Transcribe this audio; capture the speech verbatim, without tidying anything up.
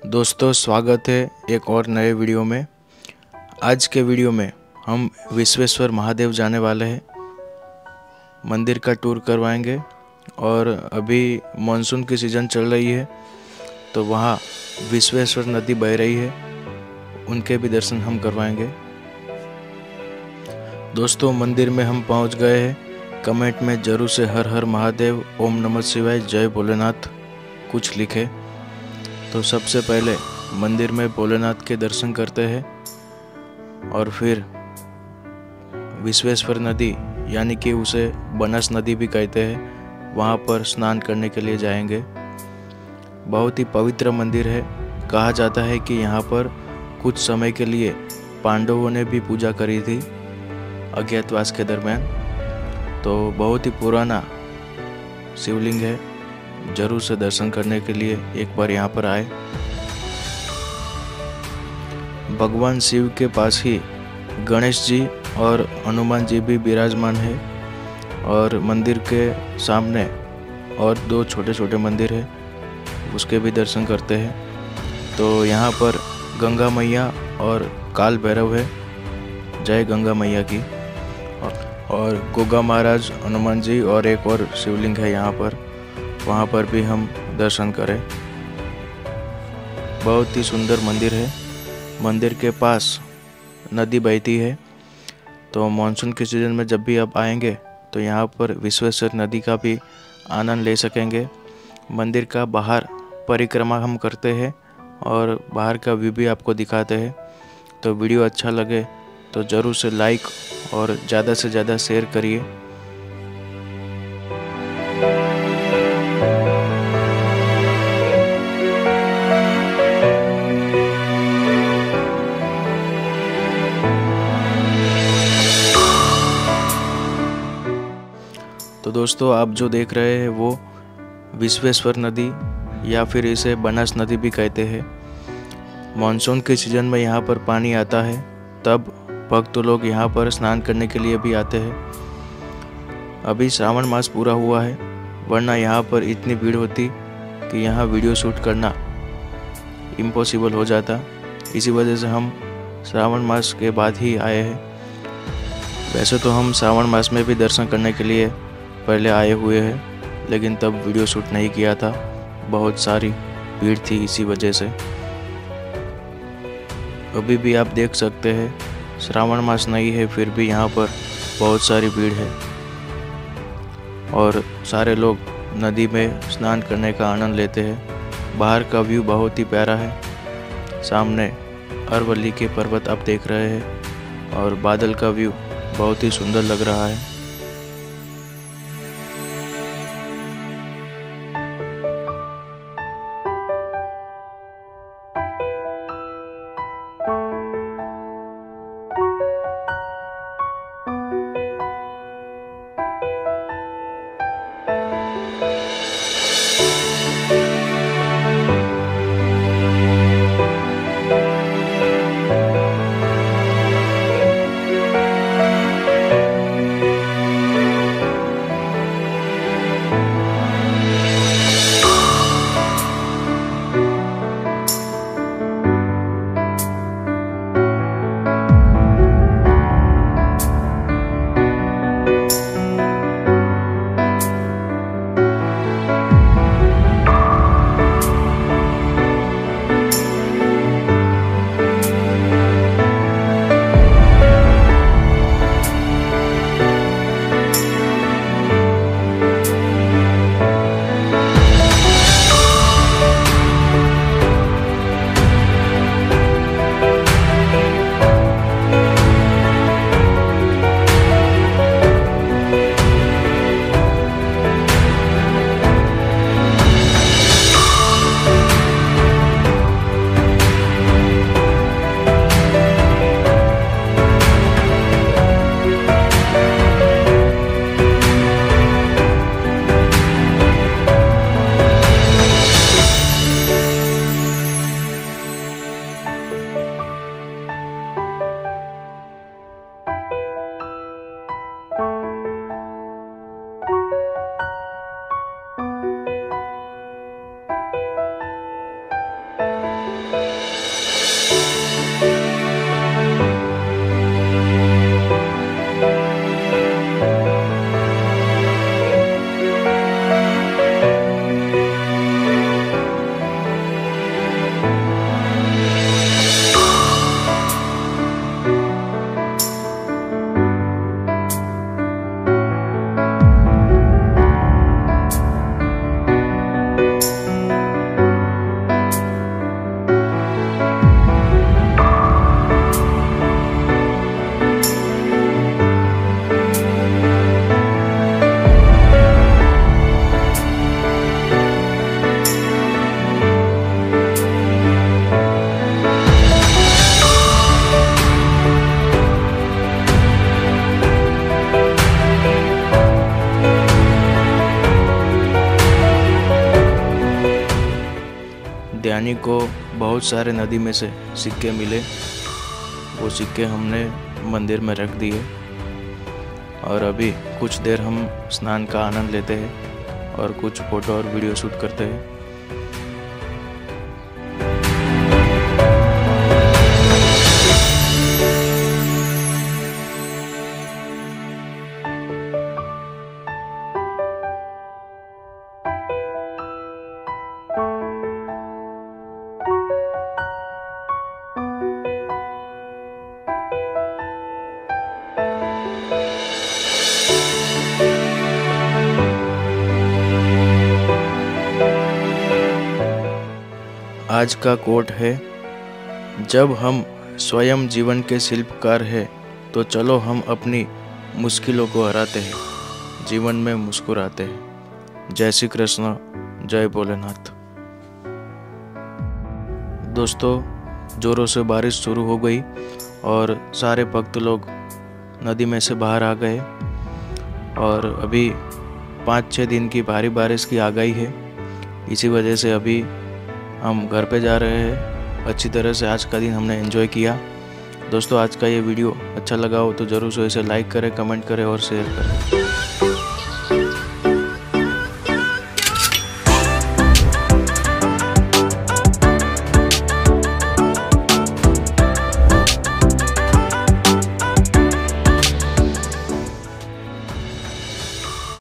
दोस्तों, स्वागत है एक और नए वीडियो में। आज के वीडियो में हम विश्वेश्वर महादेव जाने वाले हैं, मंदिर का टूर करवाएंगे। और अभी मानसून की सीज़न चल रही है तो वहाँ विश्वेश्वर नदी बह रही है, उनके भी दर्शन हम करवाएंगे। दोस्तों, मंदिर में हम पहुँच गए हैं। कमेंट में जरूर से हर हर महादेव, ओम नमः शिवाय, जय भोलेनाथ कुछ लिखे। तो सबसे पहले मंदिर में भोलेनाथ के दर्शन करते हैं और फिर विश्वेश्वर नदी यानी कि उसे बनस नदी भी कहते हैं, वहाँ पर स्नान करने के लिए जाएंगे। बहुत ही पवित्र मंदिर है। कहा जाता है कि यहाँ पर कुछ समय के लिए पांडवों ने भी पूजा करी थी अज्ञातवास के दरमियान। तो बहुत ही पुराना शिवलिंग है, जरूर से दर्शन करने के लिए एक बार यहाँ पर आए। भगवान शिव के पास ही गणेश जी और हनुमान जी भी विराजमान है और मंदिर के सामने और दो छोटे छोटे मंदिर है, उसके भी दर्शन करते हैं। तो यहाँ पर गंगा मैया और काल भैरव है, जय गंगा मैया की। और गोगा महाराज, हनुमान जी और एक और शिवलिंग है यहाँ पर, वहाँ पर भी हम दर्शन करें। बहुत ही सुंदर मंदिर है। मंदिर के पास नदी बहती है, तो मानसून के सीज़न में जब भी आप आएंगे तो यहाँ पर विश्वेश्वर नदी का भी आनंद ले सकेंगे। मंदिर का बाहर परिक्रमा हम करते हैं और बाहर का व्यू भी आपको दिखाते हैं। तो वीडियो अच्छा लगे तो ज़रूर से लाइक और ज़्यादा से ज़्यादा शेयर करिए। तो दोस्तों, आप जो देख रहे हैं वो विश्वेश्वर नदी या फिर इसे बनस नदी भी कहते हैं। मानसून के सीज़न में यहाँ पर पानी आता है, तब भक्त लोग यहाँ पर स्नान करने के लिए भी आते हैं। अभी श्रावण मास पूरा हुआ है, वरना यहाँ पर इतनी भीड़ होती कि यहाँ वीडियो शूट करना इम्पॉसिबल हो जाता। इसी वजह से हम श्रावण मास के बाद ही आए हैं। वैसे तो हम श्रावण मास में भी दर्शन करने के लिए पहले आए हुए हैं, लेकिन तब वीडियो शूट नहीं किया था, बहुत सारी भीड़ थी इसी वजह से। अभी भी आप देख सकते हैं श्रावण मास नहीं है, फिर भी यहाँ पर बहुत सारी भीड़ है और सारे लोग नदी में स्नान करने का आनंद लेते हैं। बाहर का व्यू बहुत ही प्यारा है। सामने अरवल्ली के पर्वत आप देख रहे हैं और बादल का व्यू बहुत ही सुंदर लग रहा है। को बहुत सारे नदी में से सिक्के मिले। वो सिक्के हमने मंदिर में रख दिए और अभी कुछ देर हम स्नान का आनंद लेते हैं और कुछ फ़ोटो और वीडियो शूट करते हैं। आज का कोट है, जब हम स्वयं जीवन के शिल्पकार हैं तो चलो हम अपनी मुश्किलों को हराते हैं, जीवन में मुस्कुराते हैं। जय श्री कृष्ण, जय भोलेनाथ। दोस्तों, ज़ोरों से बारिश शुरू हो गई और सारे भक्त लोग नदी में से बाहर आ गए और अभी पाँच छः दिन की भारी बारिश की आगाही है। इसी वजह से अभी हम घर पे जा रहे हैं। अच्छी तरह से आज का दिन हमने एंजॉय किया। दोस्तों, आज का ये वीडियो अच्छा लगा हो तो ज़रूर से इसे लाइक करें, कमेंट करें और शेयर करें।